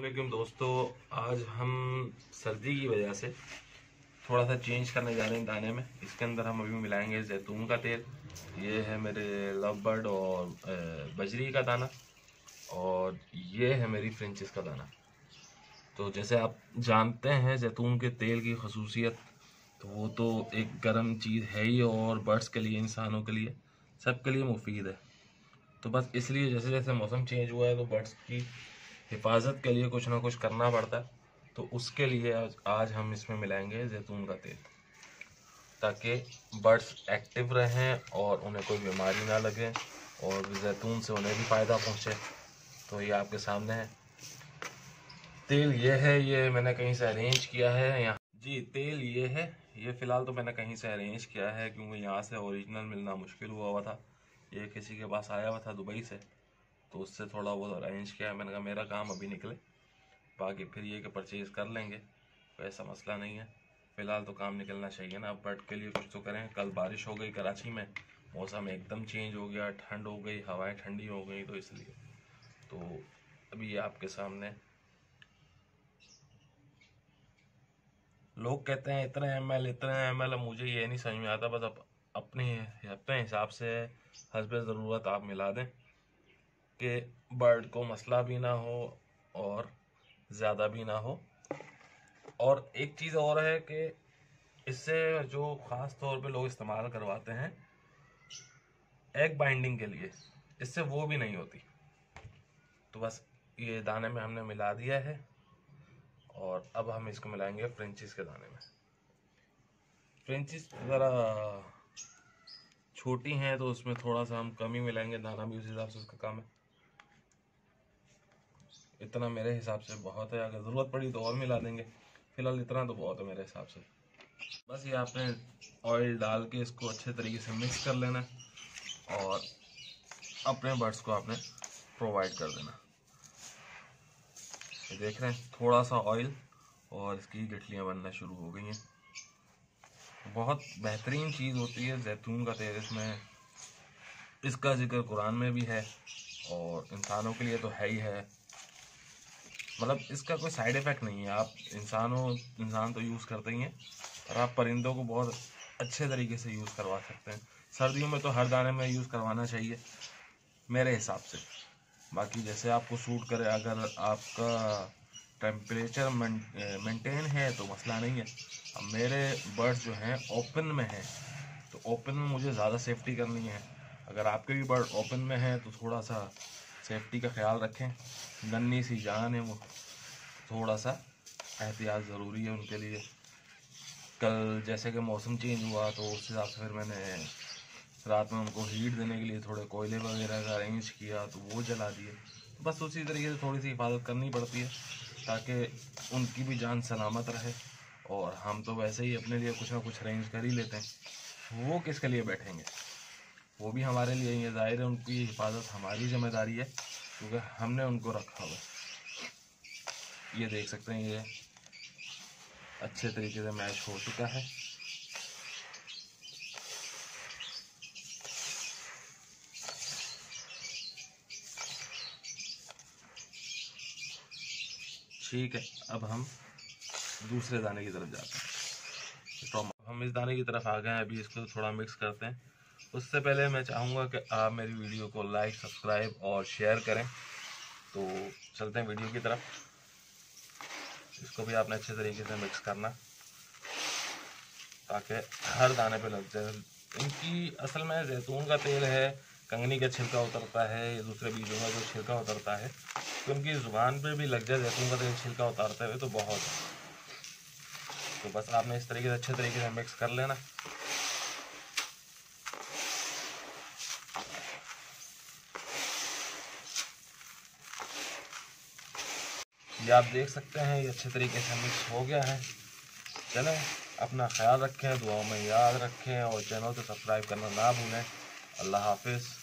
अस्सलामुअलैकुम दोस्तों। आज हम सर्दी की वजह से थोड़ा सा चेंज करने जा रहे हैं दाने में। इसके अंदर हम अभी मिलाएंगे जैतून का तेल। ये है मेरे लव बर्ड और बजरी का दाना, और ये है मेरी फ्रेंचिस का दाना। तो जैसे आप जानते हैं जैतून के तेल की खसूसियत, तो वो तो एक गर्म चीज़ है ही, और बर्ड्स के लिए, इंसानों के लिए, सबके लिए मुफीद है। तो बस इसलिए जैसे जैसे मौसम चेंज हुआ है तो बर्ड्स की हिफाजत के लिए कुछ ना कुछ करना पड़ता है। तो उसके लिए आज हम इसमें मिलाएंगे जैतून का तेल, ताकि बर्ड्स एक्टिव रहें और उन्हें कोई बीमारी ना लगे और जैतून से उन्हें भी फ़ायदा पहुँचे। तो ये आपके सामने है तेल। ये है, ये मैंने कहीं से अरेंज किया है यहाँ जी। तेल ये है, ये फ़िलहाल तो मैंने कहीं से अरेंज किया है क्योंकि यहाँ से ओरिजिनल मिलना मुश्किल हुआ था। ये किसी के पास आया हुआ था दुबई से, तो उससे थोड़ा बहुत अरेंज किया है। मैंने कहा मेरा काम अभी निकले, बाकी फिर ये कि परचेज़ कर लेंगे, तो ऐसा मसला नहीं है। फ़िलहाल तो काम निकलना चाहिए ना, अब बर्ड के लिए कुछ तो करें। कल बारिश हो गई कराची में, मौसम एकदम चेंज हो गया, ठंड हो गई, हवाएं ठंडी हो गई, तो इसलिए तो अभी ये आपके सामने। लोग कहते हैं इतने ml इतने ml, अब मुझे ये नहीं समझ में आता। बस अपने अपने हिसाब से हस्बे ज़रूरत आप मिला दें कि बर्ड को मसला भी ना हो और ज़्यादा भी ना हो। और एक चीज़ और है कि इससे जो ख़ास तौर पे लोग इस्तेमाल करवाते हैं एग बाइंडिंग के लिए, इससे वो भी नहीं होती। तो बस ये दाने में हमने मिला दिया है, और अब हम इसको मिलाएंगे फ्रेंचिस के दाने में। फ्रेंचिस ज़रा छोटी हैं तो उसमें थोड़ा सा हम कम ही मिलाएंगे, दाना भी उस हिसाब से उसका काम है। इतना मेरे हिसाब से बहुत है, अगर ज़रूरत पड़ी तो और मिला देंगे, फिलहाल इतना तो बहुत है मेरे हिसाब से। बस ये आपने ऑयल डाल के इसको अच्छे तरीके से मिक्स कर लेना और अपने बर्ड्स को आपने प्रोवाइड कर देना। ये देख रहे हैं थोड़ा सा ऑयल और इसकी गिठलियाँ बनना शुरू हो गई हैं। बहुत बेहतरीन चीज़ होती है जैतून का तेल। इसमें इसका जिक्र कुरान में भी है और इंसानों के लिए तो है ही है। मतलब इसका कोई साइड इफ़ेक्ट नहीं है। आप इंसान तो यूज़ करते ही हैं, और आप परिंदों को बहुत अच्छे तरीके से यूज़ करवा सकते हैं। सर्दियों में तो हर दाने में यूज़ करवाना चाहिए मेरे हिसाब से। बाकी जैसे आपको सूट करे, अगर आपका टेम्परेचर मेंटेन है तो मसला नहीं है। अब मेरे बर्ड्स जो हैं ओपन में हैं, तो ओपन में मुझे ज़्यादा सेफ्टी करनी है। अगर आपके भी बर्ड ओपन में हैं तो थोड़ा सा सेफ्टी का ख्याल रखें। नन्ही सी जान है वो, थोड़ा सा एहतियात ज़रूरी है उनके लिए। कल जैसे कि मौसम चेंज हुआ तो उस हिसाब से फिर मैंने रात में उनको हीट देने के लिए थोड़े कोयले वगैरह का अरेंज किया, तो वो जला दिए। बस उसी तरीके से थोड़ी सी हिफाजत करनी पड़ती है ताकि उनकी भी जान सलामत रहे। और हम तो वैसे ही अपने लिए कुछ ना कुछ अरेंज कर ही लेते हैं, वो किसके लिए बैठेंगे, वो भी हमारे लिए ही है। ज़ाहिर है उनकी हिफाजत हमारी जिम्मेदारी है क्योंकि हमने उनको रखा हुआ है। ये देख सकते हैं ये अच्छे तरीके से मैच हो चुका है। ठीक है, अब हम दूसरे दाने की तरफ जाते हैं। तो हम इस दाने की तरफ आ गए हैं, अभी इसको थोड़ा मिक्स करते हैं। उससे पहले मैं चाहूँगा कि आप मेरी वीडियो को लाइक, सब्सक्राइब और शेयर करें। तो चलते हैं वीडियो की तरफ। इसको भी आपने अच्छे तरीके से मिक्स करना ताकि हर दाने पे लग जाए। इनकी असल में जैतून का तेल है, कंगनी का छिलका उतरता है, ये दूसरे बीजों का जो छिलका उतरता है, तो उनकी ज़ुबान पे भी लग जाए जैतून का तेल छिलका उतारते हुए तो बहुत है। तो बस आपने इस तरीके से अच्छे तरीके से मिक्स कर लेना। ये आप देख सकते हैं ये अच्छे तरीके से मिक्स हो गया है। चलें, अपना ख्याल रखें, दुआओं में याद रखें और चैनल को सब्सक्राइब करना ना भूलें। अल्लाह हाफिज़।